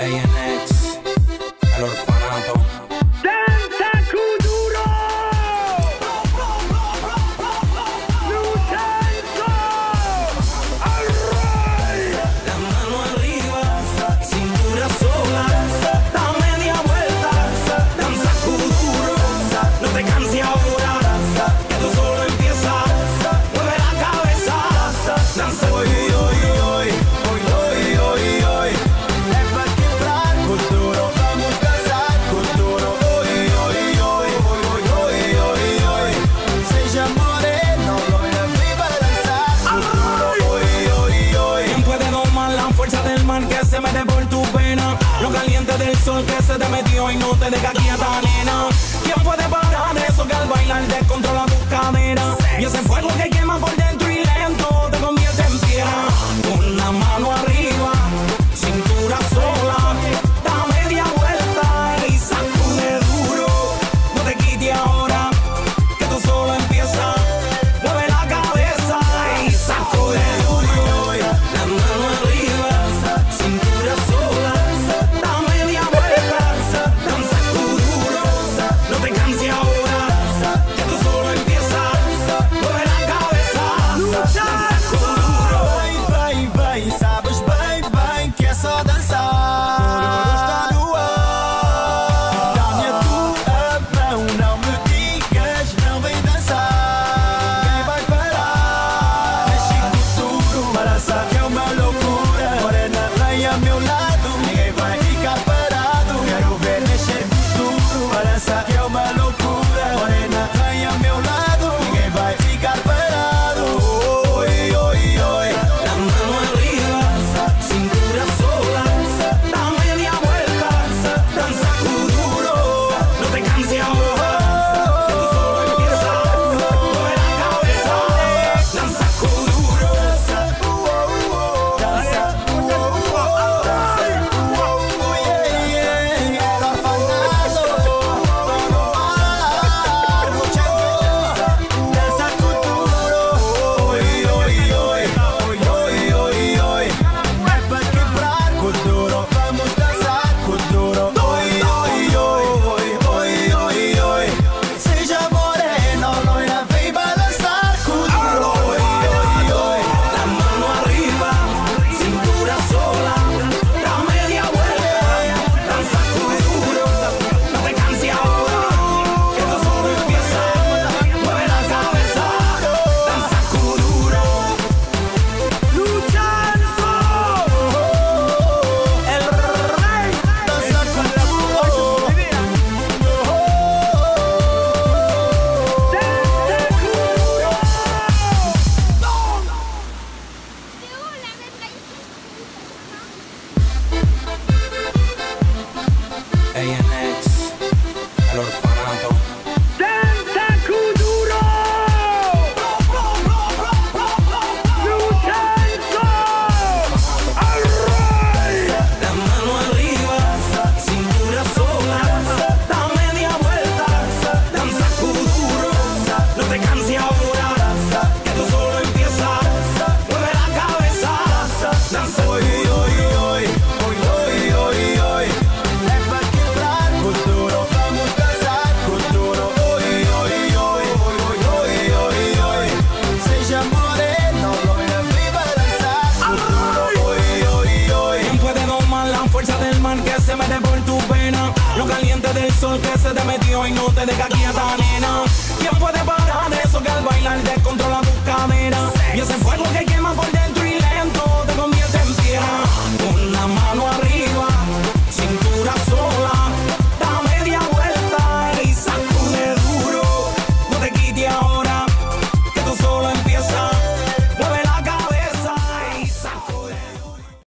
ANX, el orfanato. ¡Danza Kuduro! ¡Lucenzo! ¡Al rey! La mano arriba, cintura sola, da media vuelta, danza Kuduro. No te canses ahora, que tú solo empiezas. Mueve la cabeza, danza hoy, hoy, hoy, hoy, hoy, hoy, hoy. É pra quebrar Kuduro, vamos dançar Kuduro. Oi, oi, oi, oi, oi, oi, oi. Seja moreno, loira, vem balançar Kuduro. Oi, oi, oi. ¿Quién puede domar la fuerza del mar que se mete por tu pena? Lo caliente del sol que se te metió y no te deja quieta, nena. ¿Quién puede parar eso que al bailar descontrola tus caderas? Y ese fuego que quema por dentro y lento te convierte en piedra. Con la mano arriba, cintura sola, da media vuelta y sacude duro. No te quites ahora, que tú solo empiezas. Mueve la cabeza y sacude duro. La mano arriba, cintura sola, da media vuelta, danza duro. No te canses ahora, que tú solo empiezas. Mueve la cabeza, danza duro. Vai, vai, vai, sabes bem, bem que é só dançar. Kuduro está no ar. Dá-me a tua mão, não me digas, não vem dançar. Quem vai parar? Mexe Kuduro, balança que é uma loucura. Morena, vem a meu lado, ninguém vai ficar parado. Quero ver mexer Kuduro, balança que é uma loucura. Morena, vem a meu lado, ninguém vai ficar parado. Oi, oi, oi. La mano arriba, cintura sola, da media vuelta, danza Kuduro. No te canses ahora, que tú solo empiezas. Mueve la cabeza, danza Kuduro. Seja moreno, loira, vem balançar Kuduro. La mano arriba, cintura sola, da media vuelta, danza Kuduro. No te canses ahora, que tú solo empiezas. Mueve la cabeza, danza Kuduro. ¡Lucenzo! El rey. Dança Kuduro. ANX, el orfanato. ¡Danza Kuduro! ¡Lucenzo! ¡Al rey! La mano arriba, cintura sola, da media vuelta, danza Kuduro. No te canses ahora, que tú solo empiezas. Mueve la cabeza, danza Oi, oi, oi, oi, oi, oi, oi. É pra quebrar Kuduro, vamos dançar Kuduro. Oi, oi, oi, oi, oi, oi, oi. Seja moreno, loira, vem balançar Kuduro. Oi, oi, oi. ¿Quién puede domar la fuerza del mar que se mete por tu pena? Lo caliente del sol que se te metió y no te deja quieta, nena. ¿Quién puede parar eso que al bailar descontrola tus caderas? Y ese fuego que